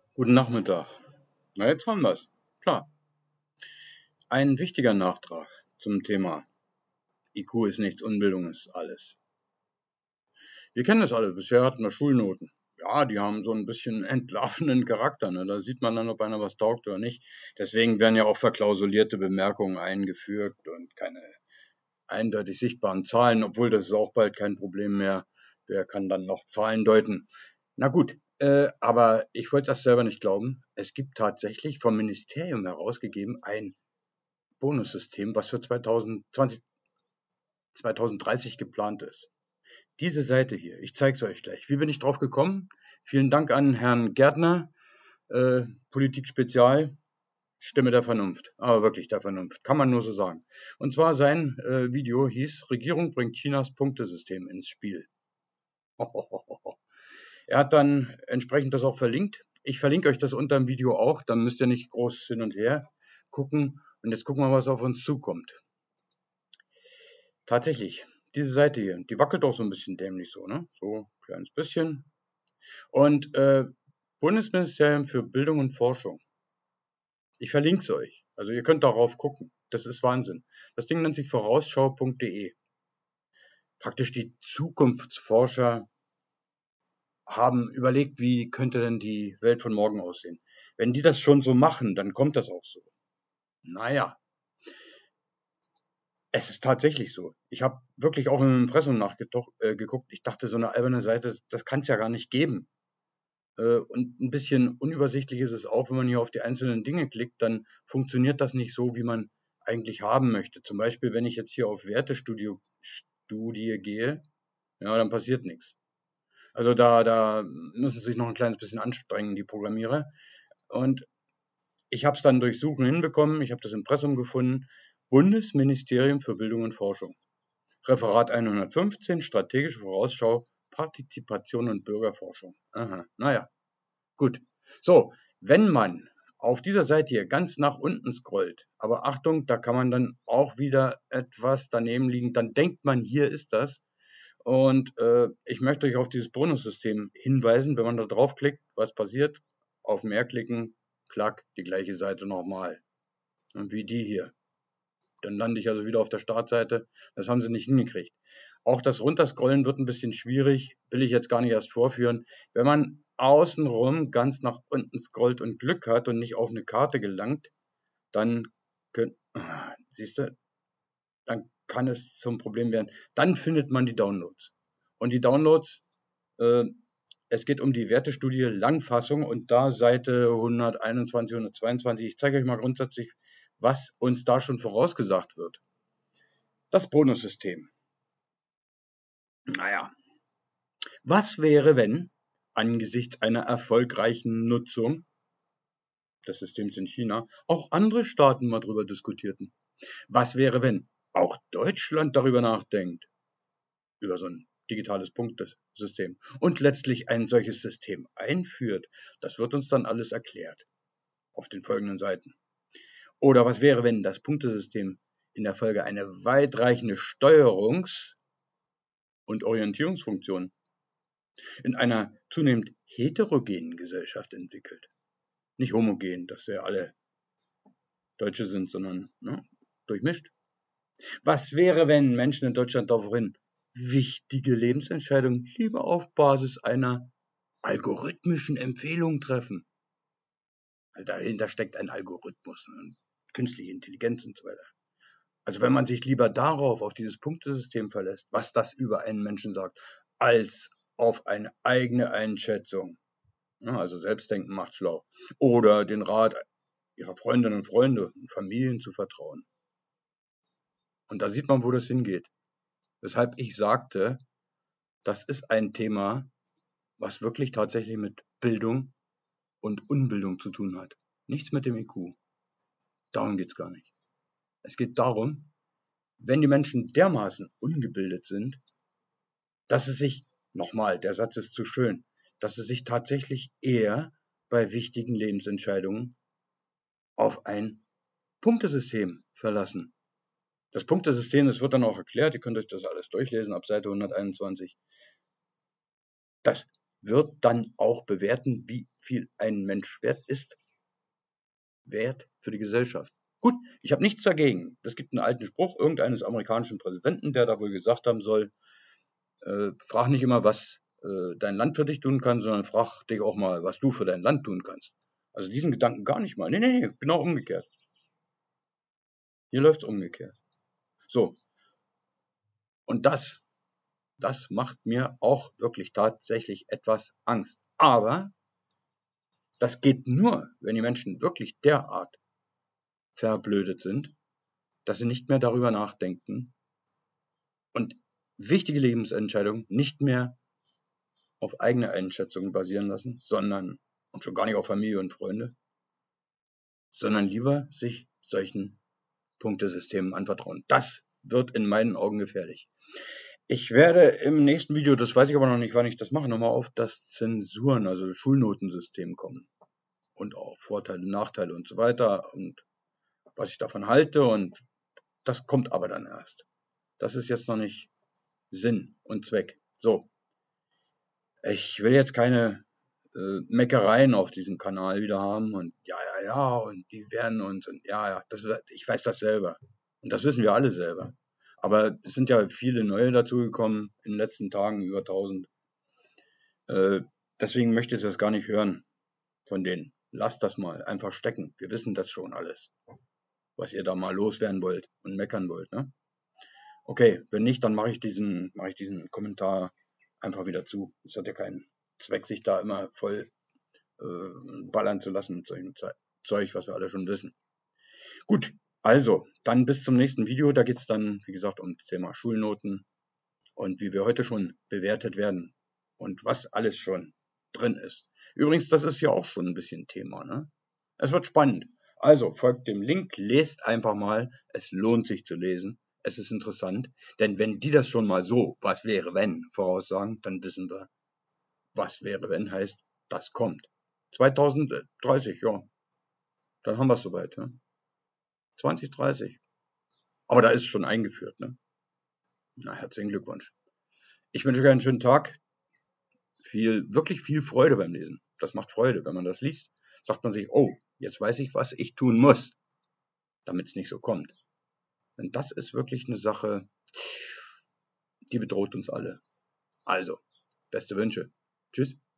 Guten Nachmittag. Na, jetzt haben wir's. Klar. Ein wichtiger Nachtrag zum Thema IQ ist nichts, Unbildung ist alles. Wir kennen das alle. Bisher hatten wir Schulnoten. Ja, die haben so ein bisschen entlarvenden Charakter. Ne? Da sieht man dann, ob einer was taugt oder nicht. Deswegen werden ja auch verklausulierte Bemerkungen eingefügt und keine eindeutig sichtbaren Zahlen, obwohl das ist auch bald kein Problem mehr. Wer kann dann noch Zahlen deuten? Na gut, aber ich wollte das selber nicht glauben. Es gibt tatsächlich vom Ministerium herausgegeben ein Bonussystem, was für 2030 geplant ist. Diese Seite hier, ich zeige es euch gleich. Wie bin ich drauf gekommen? Vielen Dank an Herrn Gärtner, Politik Spezial, Stimme der Vernunft. Aber wirklich der Vernunft, kann man nur so sagen. Und zwar sein Video hieß, Regierung bringt Chinas Punktesystem ins Spiel. Er hat dann entsprechend das auch verlinkt. Ich verlinke euch das unter dem Video auch, dann müsst ihr nicht groß hin und her gucken. Und jetzt gucken wir, was auf uns zukommt. Tatsächlich, diese Seite hier, die wackelt auch so ein bisschen dämlich so, ne? So ein kleines bisschen. Und Bundesministerium für Bildung und Forschung. Ich verlinke es euch. Also ihr könnt darauf gucken. Das ist Wahnsinn. Das Ding nennt sich vorausschau.de. Praktisch die Zukunftsforscher haben überlegt, wie könnte denn die Welt von morgen aussehen. Wenn die das schon so machen, dann kommt das auch so. Naja, es ist tatsächlich so. Ich habe wirklich auch im Impressum nachgeguckt. Ich dachte, so eine alberne Seite, das kann es ja gar nicht geben. Und ein bisschen unübersichtlich ist es auch, wenn man hier auf die einzelnen Dinge klickt, dann funktioniert das nicht so, wie man eigentlich haben möchte. Zum Beispiel, wenn ich jetzt hier auf Wertestudie gehe, ja, dann passiert nichts. Also da müssen sie sich noch ein kleines bisschen anstrengen, die Programmierer. Und ich habe es dann durch Suchen hinbekommen. Ich habe das Impressum gefunden. Bundesministerium für Bildung und Forschung. Referat 115, strategische Vorausschau, Partizipation und Bürgerforschung. Aha, naja, gut. So, wenn man auf dieser Seite hier ganz nach unten scrollt, aber Achtung, da kann man dann auch wieder etwas daneben liegen, dann denkt man, hier ist das. Und ich möchte euch auf dieses Bonussystem hinweisen. Wenn man da draufklickt, was passiert? Auf mehr klicken, klack, die gleiche Seite nochmal. Und wie die hier. Dann lande ich also wieder auf der Startseite. Das haben sie nicht hingekriegt. Auch das Runterscrollen wird ein bisschen schwierig, will ich jetzt gar nicht erst vorführen. Wenn man außenrum ganz nach unten scrollt und Glück hat und nicht auf eine Karte gelangt, dann siehst du, dann kann es zum Problem werden. Dann findet man die Downloads. Und die Downloads, äh, es geht um die Wertestudie Langfassung und da Seite 121, 122. Ich zeige euch mal grundsätzlich, was uns da schon vorausgesagt wird. Das Bonussystem. Naja, was wäre, wenn angesichts einer erfolgreichen Nutzung des Systems in China auch andere Staaten mal drüber diskutierten? Was wäre, wenn auch Deutschland darüber nachdenkt, über so ein digitales Punktesystem und letztlich ein solches System einführt? Das wird uns dann alles erklärt auf den folgenden Seiten. Oder was wäre, wenn das Punktesystem in der Folge eine weitreichende Steuerungs- und Orientierungsfunktion in einer zunehmend heterogenen Gesellschaft entwickelt? Nicht homogen, dass wir alle Deutsche sind, sondern durchmischt. Was wäre, wenn Menschen in Deutschland daraufhin wichtige Lebensentscheidungen lieber auf Basis einer algorithmischen Empfehlung treffen? Weil dahinter steckt ein Algorithmus, künstliche Intelligenz und so weiter. Also wenn man sich lieber darauf, auf dieses Punktesystem verlässt, was das über einen Menschen sagt, als auf eine eigene Einschätzung. Ja, also Selbstdenken macht schlau. Oder den Rat ihrer Freundinnen und Freunde und Familien zu vertrauen. Und da sieht man, wo das hingeht. Weshalb ich sagte, das ist ein Thema, was wirklich tatsächlich mit Bildung und Unbildung zu tun hat. Nichts mit dem IQ. Darum geht's gar nicht. Es geht darum, wenn die Menschen dermaßen ungebildet sind, dass sie sich, nochmal, der Satz ist zu schön, dass sie sich tatsächlich eher bei wichtigen Lebensentscheidungen auf ein Punktesystem verlassen. Das Punktesystem, das wird dann auch erklärt, ihr könnt euch das alles durchlesen ab Seite 121. Das wird dann auch bewerten, wie viel ein Mensch wert ist. Wert für die Gesellschaft. Gut, ich habe nichts dagegen. Es gibt einen alten Spruch irgendeines amerikanischen Präsidenten, der da wohl gesagt haben soll, frag nicht immer, was dein Land für dich tun kann, sondern frag dich auch mal, was du für dein Land tun kannst. Also diesen Gedanken gar nicht mal. Nee, genau umgekehrt. Hier läuft es umgekehrt. So, und das macht mir auch wirklich tatsächlich etwas Angst. Aber das geht nur, wenn die Menschen wirklich derart verblödet sind, dass sie nicht mehr darüber nachdenken und wichtige Lebensentscheidungen nicht mehr auf eigene Einschätzungen basieren lassen, sondern, und schon gar nicht auf Familie und Freunde, sondern lieber sich solchen Punktesystemen anvertrauen. Das wird in meinen Augen gefährlich. Ich werde im nächsten Video, das weiß ich aber noch nicht, wann ich das mache, nochmal auf das Zensuren, also Schulnotensystem kommen. Und auch Vorteile, Nachteile und so weiter und was ich davon halte, und das kommt aber dann erst. Das ist jetzt noch nicht Sinn und Zweck. So, ich will jetzt keine Meckereien auf diesem Kanal wieder haben und ja, und die werden uns und ja, ich weiß das selber. Und das wissen wir alle selber. Aber es sind ja viele neue dazugekommen in den letzten Tagen, über 1000. Deswegen möchte ich das gar nicht hören von denen. Lasst das mal einfach stecken. Wir wissen das schon alles, was ihr da mal loswerden wollt und meckern wollt, ne? Okay, wenn nicht, dann mache ich diesen Kommentar einfach wieder zu. Es hat ja keinen Zweck, sich da immer voll ballern zu lassen mit solchem Zeug, was wir alle schon wissen. Gut, also, dann bis zum nächsten Video. Da geht es dann, wie gesagt, um das Thema Schulnoten und wie wir heute schon bewertet werden und was alles schon drin ist. Übrigens, das ist ja auch schon ein bisschen Thema, ne? Es wird spannend. Also, folgt dem Link, lest einfach mal. Es lohnt sich zu lesen. Es ist interessant, denn wenn die das schon mal so, was wäre wenn, voraussagen, dann wissen wir, was wäre wenn heißt, das kommt. 2030, ja, dann haben wir es soweit. Ne? 2030. Aber da ist schon eingeführt. Ne? Na, herzlichen Glückwunsch. Ich wünsche euch einen schönen Tag. Wirklich viel Freude beim Lesen. Das macht Freude, wenn man das liest. Sagt man sich, oh, jetzt weiß ich, was ich tun muss, damit es nicht so kommt. Denn das ist wirklich eine Sache, die bedroht uns alle. Also, beste Wünsche. Tschüss.